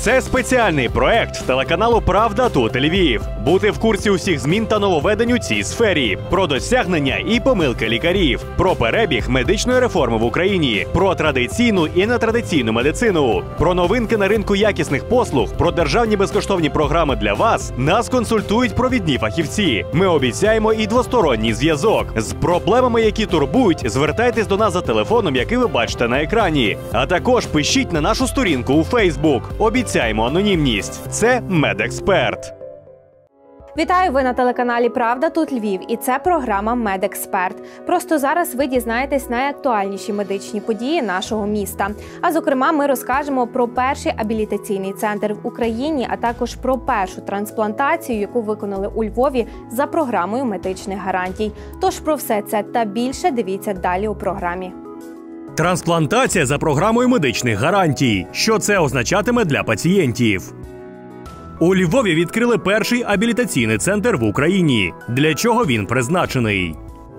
Це спеціальний проект телеканалу «Правда тут Львів». Бути в курсі усіх змін та нововведень у цій сфері. Про досягнення і помилки лікарів. Про перебіг медичної реформи в Україні. Про традиційну і нетрадиційну медицину. Про новинки на ринку якісних послуг. Про державні безкоштовні програми для вас. Нас консультують провідні фахівці. Ми обіцяємо і двосторонній зв'язок. З проблемами, які турбують, звертайтесь до нас за телефоном, який ви бачите на екрані. А також пишіть на нашу сторінку у Фейсбук. Обіцяємо анонімність. Це «Медексперт». Вітаю, ви на телеканалі «Правда тут Львів» і це програма «Медексперт». Просто зараз ви дізнаєтесь найактуальніші медичні події нашого міста. А зокрема, ми розкажемо про перший абілітаційний центр в Україні, а також про першу трансплантацію, яку виконали у Львові за програмою медичних гарантій. Тож про все це та більше дивіться далі у програмі. Трансплантація за програмою медичних гарантій. Що це означатиме для пацієнтів? У Львові відкрили перший абілітаційний центр в Україні. Для чого він призначений?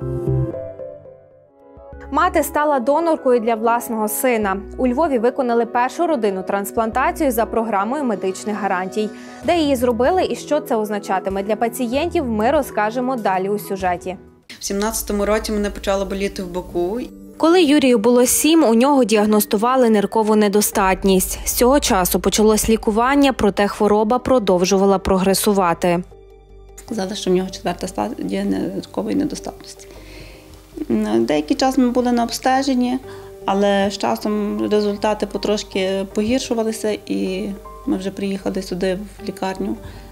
Мати стала доноркою для власного сина. У Львові виконали першу родинну трансплантацію за програмою медичних гарантій. Де її зробили і що це означатиме для пацієнтів, ми розкажемо далі у сюжеті. В 17-му році мене почало боліти в боку. Коли Юрію було 7, у нього діагностували ниркову недостатність. З цього часу почалось лікування, проте хвороба продовжувала прогресувати. Сказали, що в нього 4-та стадія ниркової недостатності. Деякий час ми були на обстеженні, але з часом результати потрошки погіршувалися і ми вже приїхали сюди в лікарню,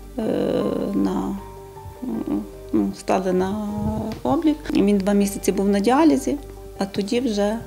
стали на облік. Він 2 місяці був на діалізі. А тоді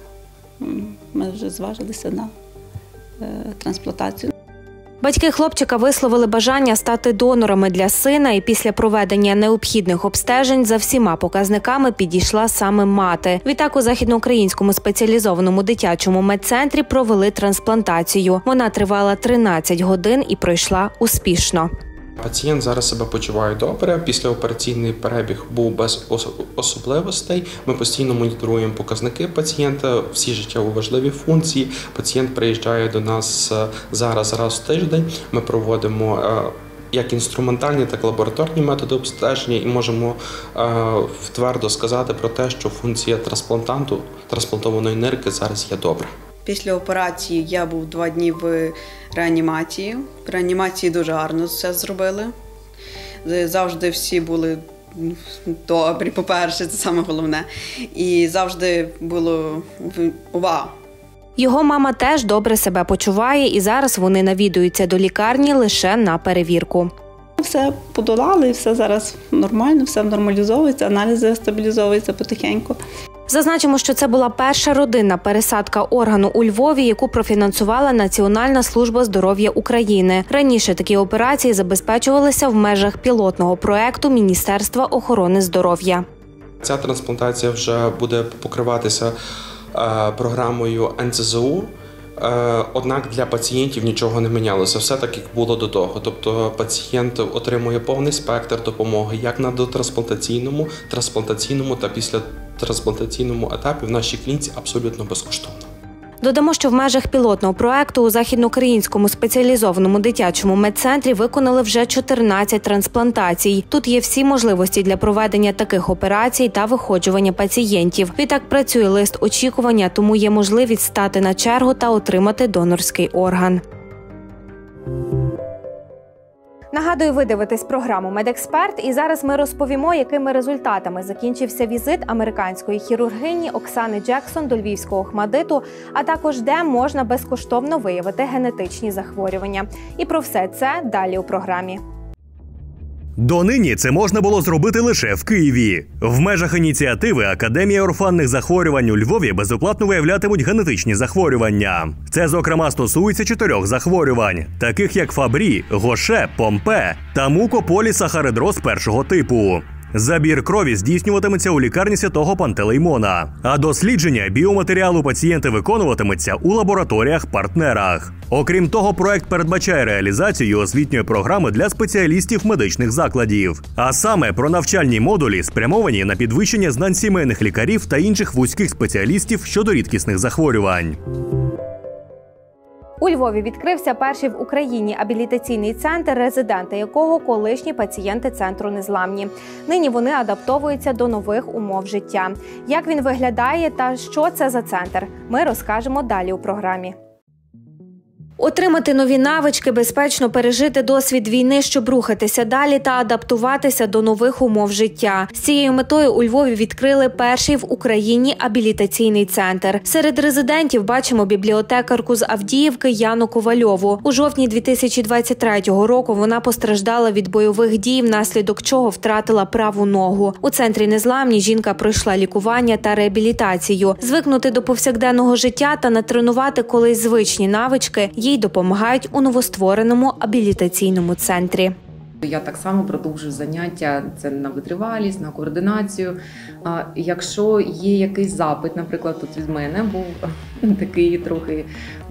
ми зважилися на трансплантацію. Батьки хлопчика висловили бажання стати донорами для сина, і після проведення необхідних обстежень за всіма показниками підійшла саме мати. Відтак у Західноукраїнському спеціалізованому дитячому медцентрі провели трансплантацію. Вона тривала 13 годин і пройшла успішно. Пацієнт зараз себе почуває добре, післяопераційний перебіг був без особливостей. Ми постійно моніторуємо показники пацієнта, всі життєво важливі функції. Пацієнт приїжджає до нас зараз раз в тиждень. Ми проводимо як інструментальні, так і лабораторні методи обстеження і можемо твердо сказати про те, що функція трансплантованої нирки зараз є добра. Після операції я був 2 дні в реанімації. В реанімації дуже гарно все зробили. Завжди всі були добрі, по-перше, це саме головне. І завжди було увага. Його мама теж добре себе почуває, і зараз вони навідуються до лікарні лише на перевірку. Все подолали, все зараз нормально, все нормалізовується, аналізи стабілізовуються потихеньку. Зазначимо, що це була перша родинна пересадка органу у Львові, яку профінансувала Національна служба здоров'я України. Раніше такі операції забезпечувалися в межах пілотного проекту Міністерства охорони здоров'я. Ця трансплантація вже буде покриватися програмою НСЗУ. Однак для пацієнтів нічого не мінялося, все так, як було до того. Тобто пацієнт отримує повний спектр допомоги як на трансплантаційному та післятрансплантаційному етапі в нашій клініці абсолютно безкоштовно. Додамо, що в межах пілотного проекту у Західноукраїнському спеціалізованому дитячому медцентрі виконали вже 14 трансплантацій. Тут є всі можливості для проведення таких операцій та виходжування пацієнтів. Відтак працює лист очікування, тому є можливість стати на чергу та отримати донорський орган. Нагадую, ви дивитесь програму «Медексперт», і зараз ми розповімо, якими результатами закінчився візит американської хірургині Оксани Джексон до львівського ОХМАТДИТу, а також де можна безкоштовно виявити генетичні захворювання. І про все це далі у програмі. Донині це можна було зробити лише в Києві. В межах ініціативи Академія орфанних захворювань у Львові безоплатно виявлятимуть генетичні захворювання. Це, зокрема, стосується 4 захворювань, таких як Фабрі, Гоше, Помпе та мукополісахаридроз першого типу. Забір крові здійснюватиметься у лікарні Святого Пантелеймона, а дослідження біоматеріалу пацієнта виконуватиметься у лабораторіях-партнерах. Окрім того, проект передбачає реалізацію освітньої програми для спеціалістів медичних закладів, а саме про навчальні модулі, спрямовані на підвищення знань сімейних лікарів та інших вузьких спеціалістів щодо рідкісних захворювань. У Львові відкрився перший в Україні абілітаційний центр, резиденти якого колишні пацієнти центру Незламні. Нині вони адаптовуються до нових умов життя. Як він виглядає та що це за центр, ми розкажемо далі у програмі. Отримати нові навички, безпечно пережити досвід війни, щоб рухатися далі та адаптуватися до нових умов життя. З цією метою у Львові відкрили перший в Україні абілітаційний центр. Серед резидентів бачимо бібліотекарку з Авдіївки Яну Ковальову. У жовтні 2023 року вона постраждала від бойових дій, внаслідок чого втратила праву ногу. У центрі Незламні жінка пройшла лікування та реабілітацію. Звикнути до повсякденного життя та натренувати колись звичні навички – їй допомагають у новоствореному абілітаційному центрі. Я так само продовжую заняття, це на витривалість, на координацію. Якщо є якийсь запит, наприклад, тут від мене був такий трохи,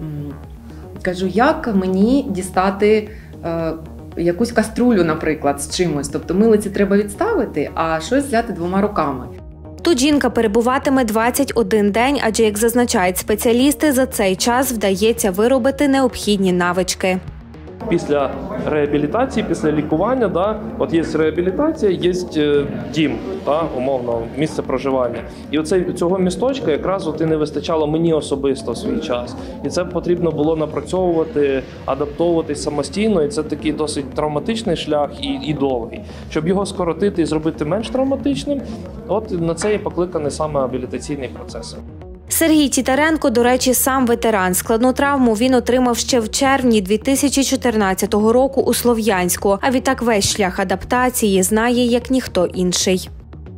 кажу, як мені дістати якусь каструлю, наприклад, з чимось. Тобто милиці треба відставити, а щось взяти двома руками. Тут жінка перебуватиме 21 день, адже, як зазначають спеціалісти, за цей час вдається виробити необхідні навички. Після реабілітації, після лікування, от є реабілітація, є дім, умовно, місце проживання. І цього місточка якраз і не вистачало мені особисто в свій час. І це потрібно було напрацьовувати, адаптовуватись самостійно. І це такий досить травматичний шлях і довгий. Щоб його скоротити і зробити менш травматичним, от на це і покликаний саме абілітаційний процес. Сергій Тітаренко, до речі, сам ветеран. Складну травму він отримав ще в червні 2014 року у Слов'янську. А відтак весь шлях адаптації знає, як ніхто інший.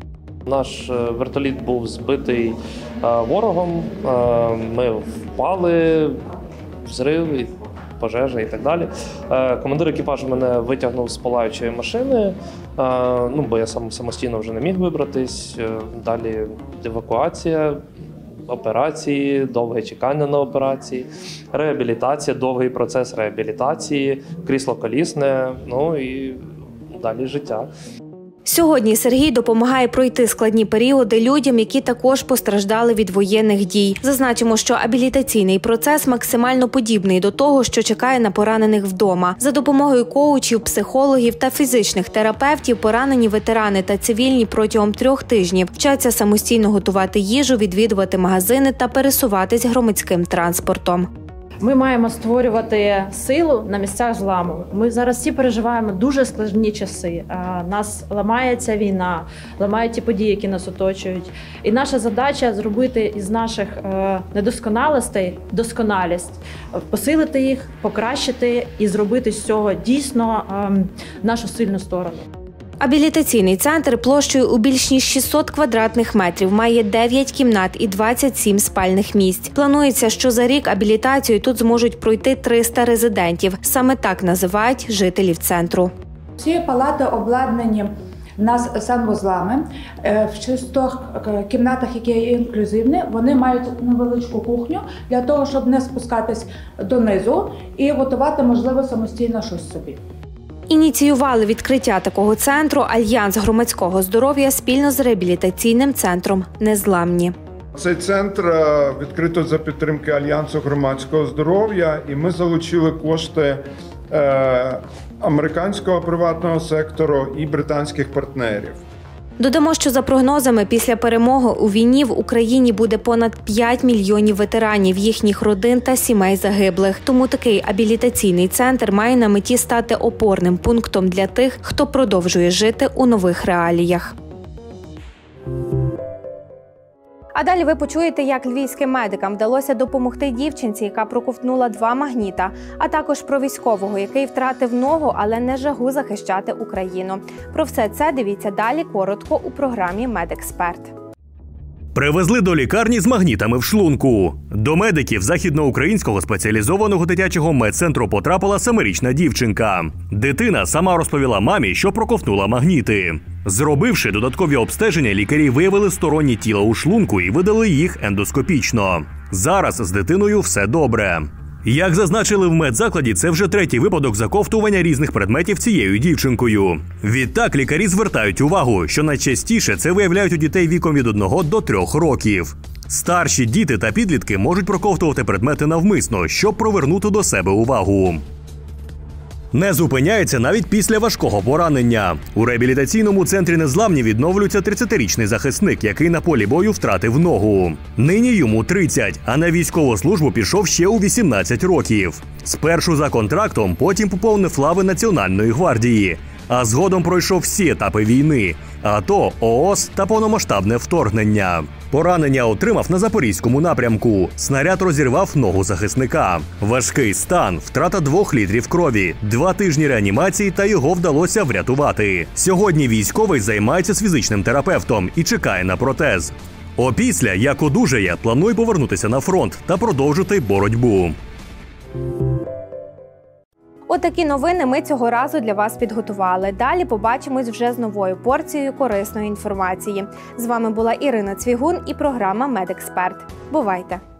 Наш вертоліт був збитий ворогом, ми впали, взрив, пожежа і так далі. Командир екіпажу мене витягнув з палаючої машини, бо я самостійно вже не міг вибратись. Далі евакуація, операції, довге чекання на операції, реабілітація, довгий процес реабілітації, крісло колісне, і далі життя. Сьогодні Сергій допомагає пройти складні періоди людям, які також постраждали від воєнних дій. Зазначимо, що абілітаційний процес максимально подібний до того, що чекає на поранених вдома. За допомогою коучів, психологів та фізичних терапевтів поранені ветерани та цивільні протягом 3 тижнів вчаться самостійно готувати їжу, відвідувати магазини та пересуватись громадським транспортом. Ми маємо створювати силу на місцях зламу. Ми зараз всі переживаємо дуже складні часи. Нас ламається війна, ламають ті події, які нас оточують. І наша задача – зробити із наших недосконалостей досконалість, посилити їх, покращити і зробити з цього дійсно нашу сильну сторону. Абілітаційний центр площею у більш ніж 600 квадратних метрів має 9 кімнат і 27 спальних місць. Планується, що за рік абілітацію тут зможуть пройти 300 резидентів. Саме так називають жителів центру. Ці палати обладнані у нас санвузлами. В 6 кімнатах, які є інклюзивні, вони мають невеличку кухню для того, щоб не спускатись донизу і готувати, можливо, самостійно щось собі. Ініціювали відкриття такого центру Альянс громадського здоров'я спільно з реабілітаційним центром «Незламні». Цей центр відкрито за підтримки Альянсу громадського здоров'я, і ми залучили кошти американського приватного сектору і британських партнерів. Додамо, що за прогнозами, після перемоги у війні в Україні буде понад 5 мільйонів ветеранів, їхніх родин та сімей загиблих. Тому такий абілітаційний центр має на меті стати опорним пунктом для тих, хто продовжує жити у нових реаліях. А далі ви почуєте, як львівським медикам вдалося допомогти дівчинці, яка проковтнула 2 магніта, а також про військового, який втратив ногу, але не жагу захищати Україну. Про все це дивіться далі коротко у програмі «Медексперт». Привезли до лікарні з магнітами в шлунку. До медиків Західноукраїнського спеціалізованого дитячого медцентру потрапила 7-річна дівчинка. Дитина сама розповіла мамі, що проковтнула магніти. Зробивши додаткові обстеження, лікарі виявили сторонні тіла у шлунку і видали їх ендоскопічно. Зараз з дитиною все добре. Як зазначили в медзакладі, це вже 3-й випадок заковтування різних предметів цією дівчинкою. Відтак лікарі звертають увагу, що найчастіше це виявляють у дітей віком від 1 до 3 років. Старші діти та підлітки можуть проковтувати предмети навмисно, щоб привернути до себе увагу. Не зупиняється навіть після важкого поранення. У реабілітаційному центрі «Незламні» відновлюється 30-річний захисник, який на полі бою втратив ногу. Нині йому 30, а на військову службу пішов ще у 18 років. Спершу за контрактом, потім поповнив лави Національної гвардії. А згодом пройшов всі етапи війни – АТО, ООС та повномасштабне вторгнення. Поранення отримав на Запорізькому напрямку. Снаряд розірвав ногу захисника. Важкий стан, втрата 2 літрів крові, 2 тижні реанімації та його вдалося врятувати. Сьогодні військовий займається з фізичним терапевтом і чекає на протез. Опісля, як одужає, планує повернутися на фронт та продовжити боротьбу. Отакі новини ми цього разу для вас підготували. Далі побачимось вже з новою порцією корисної інформації. З вами була Ірина Цвігун і програма «Медексперт». Бувайте!